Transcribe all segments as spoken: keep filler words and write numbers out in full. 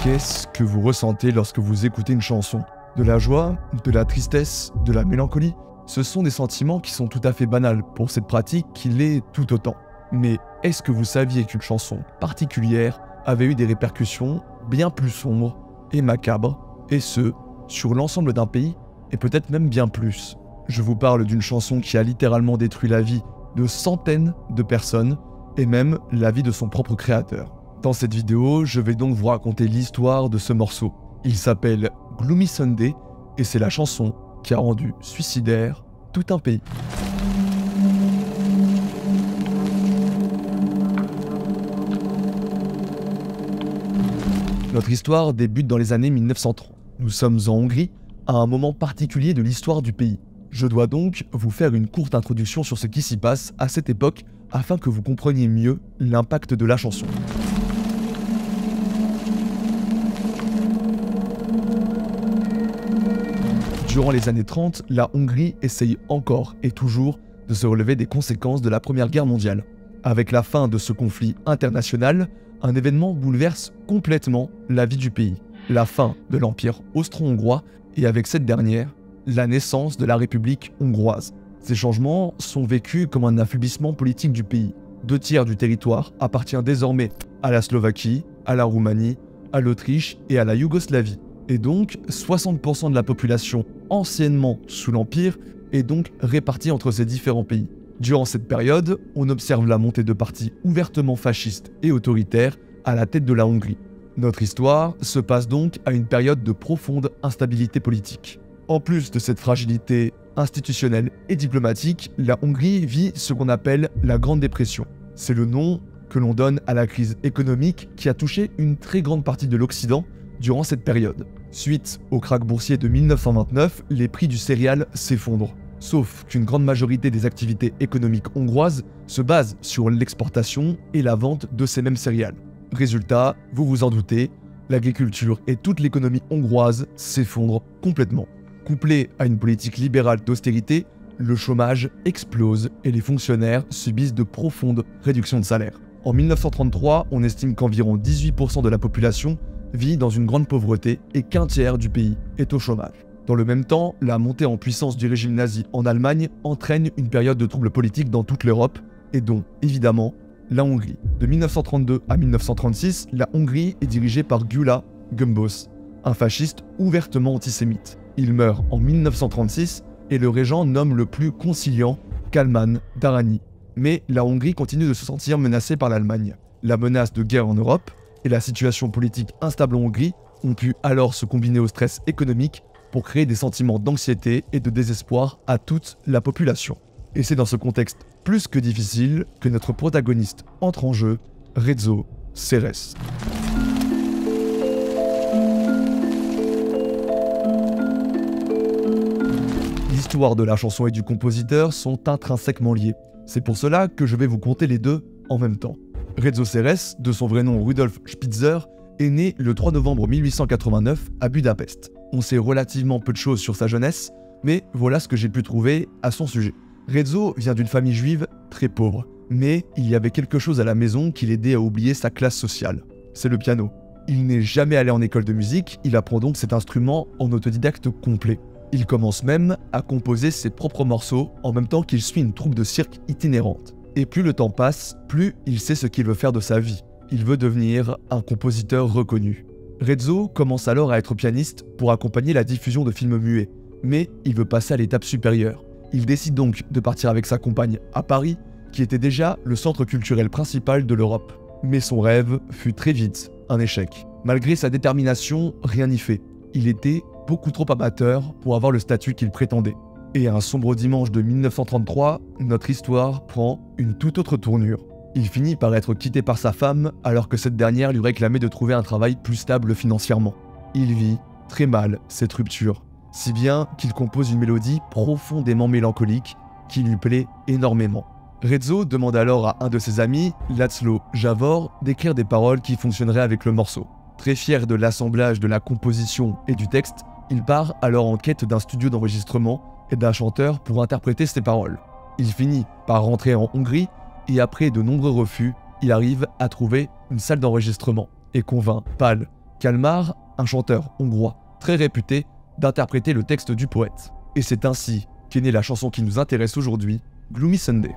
Qu'est-ce que vous ressentez lorsque vous écoutez une chanson? De la joie, de la tristesse, de la mélancolie? Ce sont des sentiments qui sont tout à fait banals pour cette pratique qui l'est tout autant. Mais est-ce que vous saviez qu'une chanson particulière avait eu des répercussions bien plus sombres et macabres, et ce, sur l'ensemble d'un pays, et peut-être même bien plus? Je vous parle d'une chanson qui a littéralement détruit la vie de centaines de personnes, et même la vie de son propre créateur. Dans cette vidéo, je vais donc vous raconter l'histoire de ce morceau. Il s'appelle Gloomy Sunday, et c'est la chanson qui a rendu suicidaire tout un pays. Notre histoire débute dans les années mille neuf cent trente. Nous sommes en Hongrie, à un moment particulier de l'histoire du pays. Je dois donc vous faire une courte introduction sur ce qui s'y passe à cette époque, afin que vous compreniez mieux l'impact de la chanson. Durant les années trente, la Hongrie essaye encore et toujours de se relever des conséquences de la Première Guerre mondiale. Avec la fin de ce conflit international, un événement bouleverse complètement la vie du pays. La fin de l'Empire austro-hongrois et avec cette dernière, la naissance de la République hongroise. Ces changements sont vécus comme un affaiblissement politique du pays. Deux tiers du territoire appartient désormais à la Slovaquie, à la Roumanie, à l'Autriche et à la Yougoslavie. Et donc, soixante pour cent de la population anciennement sous l'Empire est donc répartie entre ces différents pays. Durant cette période, on observe la montée de partis ouvertement fascistes et autoritaires à la tête de la Hongrie. Notre histoire se passe donc à une période de profonde instabilité politique. En plus de cette fragilité institutionnelle et diplomatique, la Hongrie vit ce qu'on appelle la Grande Dépression. C'est le nom que l'on donne à la crise économique qui a touché une très grande partie de l'Occident durant cette période. Suite au krach boursier de mille neuf cent vingt-neuf, les prix du céréal s'effondrent. Sauf qu'une grande majorité des activités économiques hongroises se basent sur l'exportation et la vente de ces mêmes céréales. Résultat, vous vous en doutez, l'agriculture et toute l'économie hongroise s'effondrent complètement. Couplé à une politique libérale d'austérité, le chômage explose et les fonctionnaires subissent de profondes réductions de salaire. En mille neuf cent trente-trois, on estime qu'environ dix-huit pour cent de la population vit dans une grande pauvreté et qu'un tiers du pays est au chômage. Dans le même temps, la montée en puissance du régime nazi en Allemagne entraîne une période de troubles politiques dans toute l'Europe, et dont, évidemment, la Hongrie. De mille neuf cent trente-deux à mille neuf cent trente-six, la Hongrie est dirigée par Gyula Gömbös, un fasciste ouvertement antisémite. Il meurt en mille neuf cent trente-six et le régent nomme le plus conciliant Kálmán Darányi. Mais la Hongrie continue de se sentir menacée par l'Allemagne. La menace de guerre en Europe et la situation politique instable en Hongrie ont pu alors se combiner au stress économique pour créer des sentiments d'anxiété et de désespoir à toute la population. Et c'est dans ce contexte plus que difficile que notre protagoniste entre en jeu, Rezső Széres. L'histoire de la chanson et du compositeur sont intrinsèquement liées. C'est pour cela que je vais vous conter les deux en même temps. Rezső Széres, de son vrai nom Rudolf Spitzer, est né le trois novembre mille huit cent quatre-vingt-neuf à Budapest. On sait relativement peu de choses sur sa jeunesse, mais voilà ce que j'ai pu trouver à son sujet. Rezső vient d'une famille juive très pauvre, mais il y avait quelque chose à la maison qui l'aidait à oublier sa classe sociale. C'est le piano. Il n'est jamais allé en école de musique, il apprend donc cet instrument en autodidacte complet. Il commence même à composer ses propres morceaux en même temps qu'il suit une troupe de cirque itinérante. Et plus le temps passe, plus il sait ce qu'il veut faire de sa vie. Il veut devenir un compositeur reconnu. Rezső commence alors à être pianiste pour accompagner la diffusion de films muets, mais il veut passer à l'étape supérieure. Il décide donc de partir avec sa compagne à Paris, qui était déjà le centre culturel principal de l'Europe. Mais son rêve fut très vite un échec. Malgré sa détermination, rien n'y fait. Il était beaucoup trop amateur pour avoir le statut qu'il prétendait. Et un sombre dimanche de mille neuf cent trente-trois, notre histoire prend une toute autre tournure. Il finit par être quitté par sa femme alors que cette dernière lui réclamait de trouver un travail plus stable financièrement. Il vit très mal cette rupture, si bien qu'il compose une mélodie profondément mélancolique qui lui plaît énormément. Rezső demande alors à un de ses amis, László Javor, d'écrire des paroles qui fonctionneraient avec le morceau. Très fier de l'assemblage de la composition et du texte, il part alors en quête d'un studio d'enregistrement et d'un chanteur pour interpréter ses paroles. Il finit par rentrer en Hongrie et après de nombreux refus, il arrive à trouver une salle d'enregistrement et convainc Pál Kalmar, un chanteur hongrois très réputé, d'interpréter le texte du poète. Et c'est ainsi qu'est née la chanson qui nous intéresse aujourd'hui, Gloomy Sunday.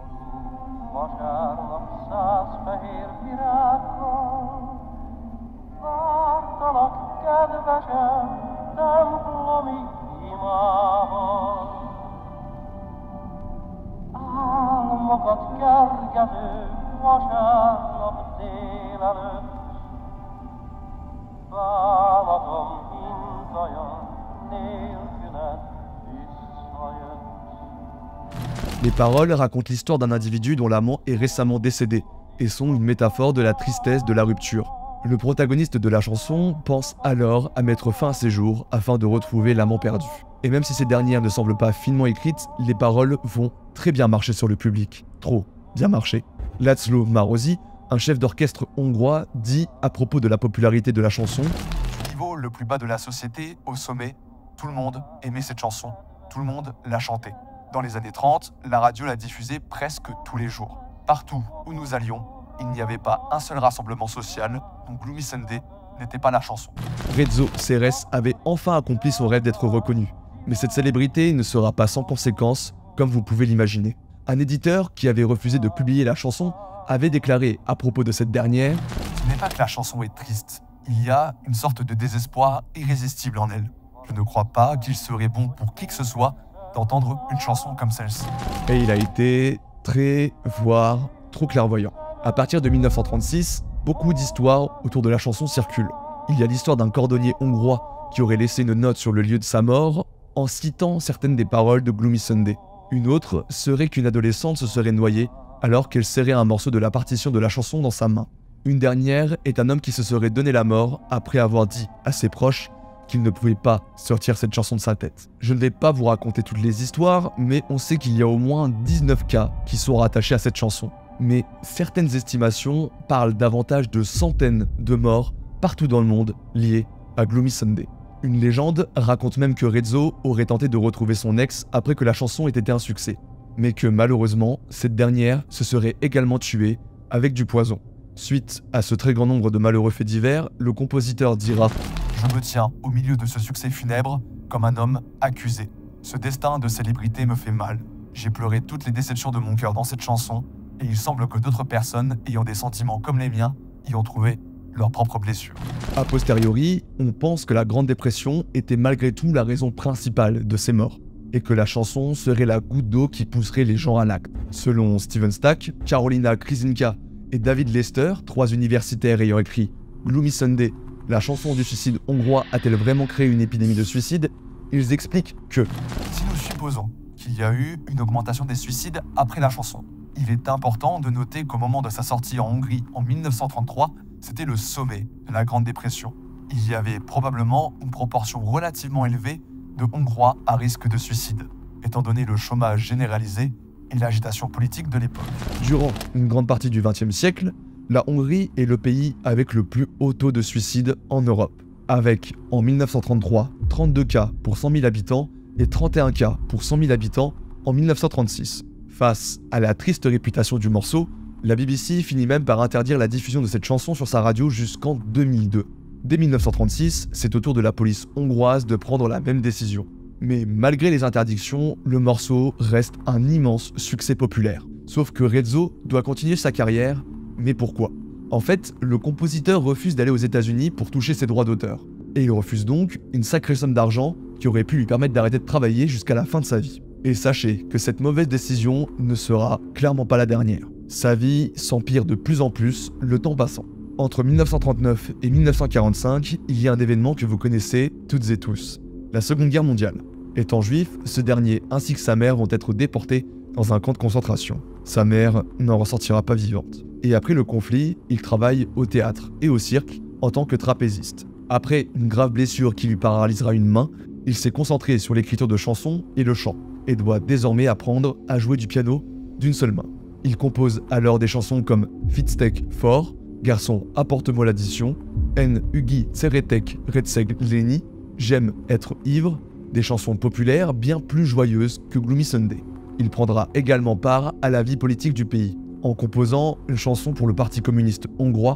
Les paroles racontent l'histoire d'un individu dont l'amant est récemment décédé et sont une métaphore de la tristesse de la rupture. Le protagoniste de la chanson pense alors à mettre fin à ses jours afin de retrouver l'amant perdu. Et même si ces dernières ne semblent pas finement écrites, les paroles vont très bien marcher sur le public. Trop bien marcher. László Marosi, un chef d'orchestre hongrois, dit à propos de la popularité de la chanson: « Du niveau le plus bas de la société, au sommet, tout le monde aimait cette chanson, tout le monde la chantait. Dans les années trente, la radio la diffusait presque tous les jours. Partout où nous allions, il n'y avait pas un seul rassemblement social, donc Gloomy Sunday n'était pas la chanson. » Renzo Ceres avait enfin accompli son rêve d'être reconnu. Mais cette célébrité ne sera pas sans conséquences, comme vous pouvez l'imaginer. Un éditeur qui avait refusé de publier la chanson avait déclaré à propos de cette dernière: « Ce n'est pas que la chanson est triste, il y a une sorte de désespoir irrésistible en elle. Je ne crois pas qu'il serait bon pour qui que ce soit d'entendre une chanson comme celle-ci. » Et il a été très, voire trop clairvoyant. À partir de mille neuf cent trente-six, beaucoup d'histoires autour de la chanson circulent. Il y a l'histoire d'un cordonnier hongrois qui aurait laissé une note sur le lieu de sa mort en citant certaines des paroles de Gloomy Sunday. Une autre serait qu'une adolescente se serait noyée alors qu'elle serrait un morceau de la partition de la chanson dans sa main. Une dernière est un homme qui se serait donné la mort après avoir dit à ses proches qu'il ne pouvait pas sortir cette chanson de sa tête. Je ne vais pas vous raconter toutes les histoires, mais on sait qu'il y a au moins dix-neuf cas qui sont rattachés à cette chanson. Mais certaines estimations parlent davantage de centaines de morts partout dans le monde liés à Gloomy Sunday. Une légende raconte même que Renzo aurait tenté de retrouver son ex après que la chanson ait été un succès, mais que malheureusement, cette dernière se serait également tuée avec du poison. Suite à ce très grand nombre de malheureux faits divers, le compositeur dira: « Je me tiens au milieu de ce succès funèbre comme un homme accusé. Ce destin de célébrité me fait mal. J'ai pleuré toutes les déceptions de mon cœur dans cette chanson, et il semble que d'autres personnes ayant des sentiments comme les miens y ont trouvé leurs propres blessures. » A posteriori, on pense que la Grande Dépression était malgré tout la raison principale de ces morts, et que la chanson serait la goutte d'eau qui pousserait les gens à l'acte. Selon Steven Stack, Carolina Krysinka et David Lester, trois universitaires ayant écrit Gloomy Sunday, la chanson du suicide hongrois a-t-elle vraiment créé une épidémie de suicide? Ils expliquent que si nous supposons qu'il y a eu une augmentation des suicides après la chanson, il est important de noter qu'au moment de sa sortie en Hongrie en mille neuf cent trente-trois, c'était le sommet de la Grande Dépression. Il y avait probablement une proportion relativement élevée de Hongrois à risque de suicide, étant donné le chômage généralisé et l'agitation politique de l'époque. Durant une grande partie du vingtième siècle, la Hongrie est le pays avec le plus haut taux de suicide en Europe, avec en mille neuf cent trente-trois, trente-deux cas pour cent mille habitants et trente et un cas pour cent mille habitants en mille neuf cent trente-six. Face à la triste réputation du morceau, la B B C finit même par interdire la diffusion de cette chanson sur sa radio jusqu'en deux mille deux. Dès mille neuf cent trente-six, c'est au tour de la police hongroise de prendre la même décision. Mais malgré les interdictions, le morceau reste un immense succès populaire. Sauf que Renzo doit continuer sa carrière, mais pourquoi? En fait, le compositeur refuse d'aller aux États-Unis pour toucher ses droits d'auteur. Et il refuse donc une sacrée somme d'argent qui aurait pu lui permettre d'arrêter de travailler jusqu'à la fin de sa vie. Et sachez que cette mauvaise décision ne sera clairement pas la dernière. Sa vie s'empire de plus en plus, le temps passant. Entre mille neuf cent trente-neuf et mille neuf cent quarante-cinq, il y a un événement que vous connaissez toutes et tous, la Seconde Guerre mondiale. Étant juif, ce dernier ainsi que sa mère vont être déportés dans un camp de concentration. Sa mère n'en ressortira pas vivante. Et après le conflit, il travaille au théâtre et au cirque en tant que trapéziste. Après une grave blessure qui lui paralysera une main, il s'est concentré sur l'écriture de chansons et le chant, et doit désormais apprendre à jouer du piano d'une seule main. Il compose alors des chansons comme Fitztek fort, Garçon apporte-moi l'addition, En Ugi Tseretek Retseg Leni, J'aime être ivre, des chansons populaires bien plus joyeuses que Gloomy Sunday. Il prendra également part à la vie politique du pays, en composant une chanson pour le Parti communiste hongrois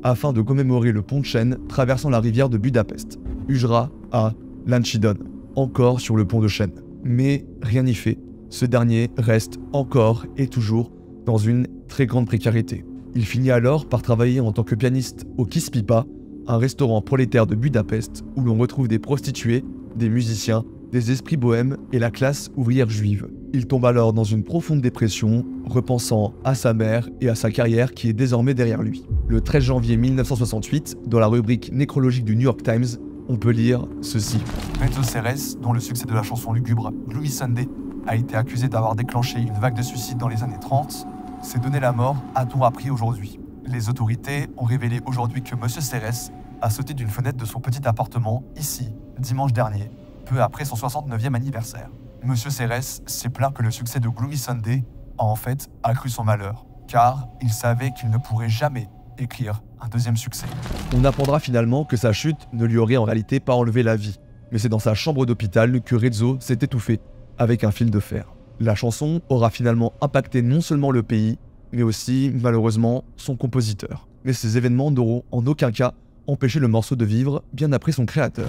afin de commémorer le pont de Chêne traversant la rivière de Budapest. Ujra à Lánchidon, encore sur le pont de Chêne. Mais rien n'y fait, ce dernier reste encore et toujours dans une très grande précarité. Il finit alors par travailler en tant que pianiste au Kispipa, un restaurant prolétaire de Budapest où l'on retrouve des prostituées, des musiciens, des esprits bohèmes et la classe ouvrière juive. Il tombe alors dans une profonde dépression, repensant à sa mère et à sa carrière qui est désormais derrière lui. Le treize janvier mille neuf cent soixante-huit, dans la rubrique nécrologique du New York Times, on peut lire ceci. Beto Ceres, dont le succès de la chanson lugubre Gloomy Sunday a été accusé d'avoir déclenché une vague de suicides dans les années trente, s'est donné la mort, a-t-on appris aujourd'hui. Les autorités ont révélé aujourd'hui que M. Ceres a sauté d'une fenêtre de son petit appartement, ici, dimanche dernier, peu après son soixante-neuvième anniversaire. M. Ceres s'est plaint que le succès de Gloomy Sunday a en fait accru son malheur, car il savait qu'il ne pourrait jamais écrire un deuxième succès. On apprendra finalement que sa chute ne lui aurait en réalité pas enlevé la vie, mais c'est dans sa chambre d'hôpital que Rezzo s'est étouffé avec un fil de fer. La chanson aura finalement impacté non seulement le pays, mais aussi, malheureusement, son compositeur. Mais ces événements n'auront en aucun cas empêché le morceau de vivre bien après son créateur.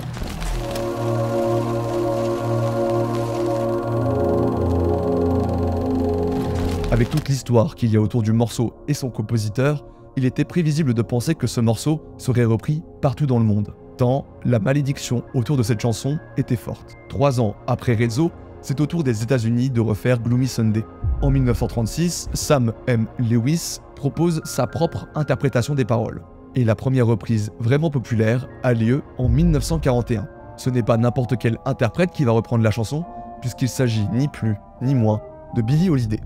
Avec toute l'histoire qu'il y a autour du morceau et son compositeur, il était prévisible de penser que ce morceau serait repris partout dans le monde, tant la malédiction autour de cette chanson était forte. Trois ans après Rezzo, c'est au tour des États-Unis de refaire Gloomy Sunday. En mille neuf cent trente-six, Sam M. Lewis propose sa propre interprétation des paroles. Et la première reprise vraiment populaire a lieu en mille neuf cent quarante et un. Ce n'est pas n'importe quel interprète qui va reprendre la chanson, puisqu'il s'agit ni plus ni moins de Billie Holiday.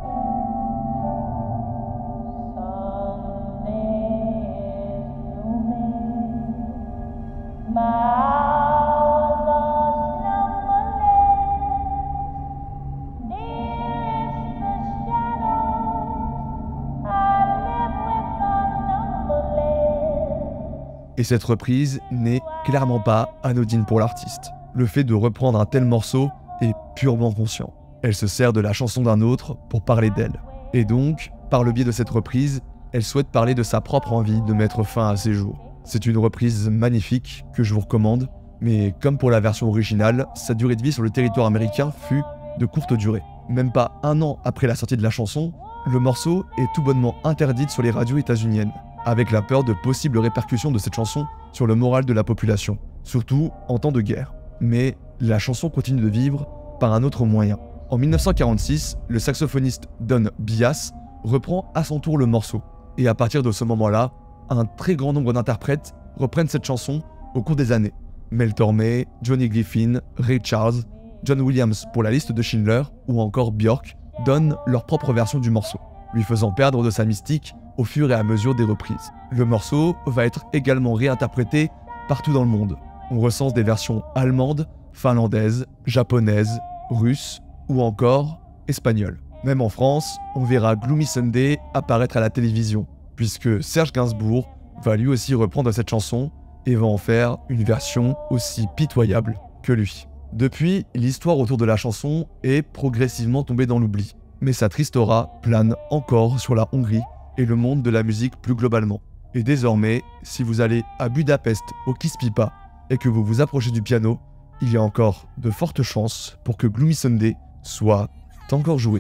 Et cette reprise n'est clairement pas anodine pour l'artiste. Le fait de reprendre un tel morceau est purement conscient. Elle se sert de la chanson d'un autre pour parler d'elle. Et donc, par le biais de cette reprise, elle souhaite parler de sa propre envie de mettre fin à ses jours. C'est une reprise magnifique que je vous recommande, mais comme pour la version originale, sa durée de vie sur le territoire américain fut de courte durée. Même pas un an après la sortie de la chanson, le morceau est tout bonnement interdit sur les radios états-uniennes, avec la peur de possibles répercussions de cette chanson sur le moral de la population, surtout en temps de guerre. Mais la chanson continue de vivre par un autre moyen. En mille neuf cent quarante-six, le saxophoniste Don Byas reprend à son tour le morceau. Et à partir de ce moment-là, un très grand nombre d'interprètes reprennent cette chanson au cours des années. Mel Tormé, Johnny Griffin, Ray Charles, John Williams pour la liste de Schindler ou encore Björk donnent leur propre version du morceau, lui faisant perdre de sa mystique au fur et à mesure des reprises. Le morceau va être également réinterprété partout dans le monde. On recense des versions allemandes, finlandaises, japonaises, russes ou encore espagnoles. Même en France, on verra Gloomy Sunday apparaître à la télévision, puisque Serge Gainsbourg va lui aussi reprendre cette chanson et va en faire une version aussi pitoyable que lui. Depuis, l'histoire autour de la chanson est progressivement tombée dans l'oubli, mais sa triste aura plane encore sur la Hongrie et le monde de la musique plus globalement. Et désormais, si vous allez à Budapest au Kispipa et que vous vous approchez du piano, il y a encore de fortes chances pour que Gloomy Sunday soit encore joué.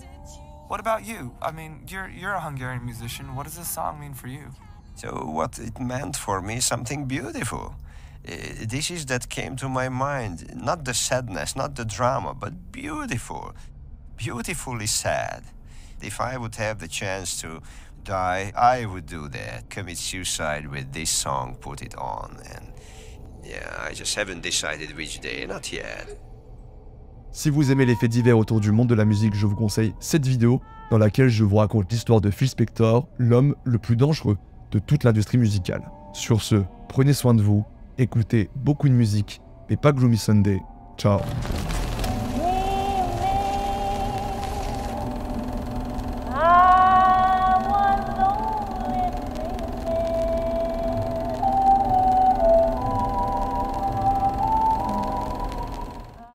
What about you? I mean, you're you're a Hungarian musician. What does this song mean for you? So what it meant for me, something beautiful. Uh, this is that came to my mind, not the sadness, not the drama, but beautiful, beautifully sad. If I would have the chance to die, I would do that. Commit suicide with this song, put it on, and yeah, I just haven't decided which day, not yet. Si vous aimez les faits divers autour du monde de la musique, je vous conseille cette vidéo dans laquelle je vous raconte l'histoire de Phil Spector, l'homme le plus dangereux de toute l'industrie musicale. Sur ce, prenez soin de vous, écoutez beaucoup de musique, mais pas Gloomy Sunday. Ciao.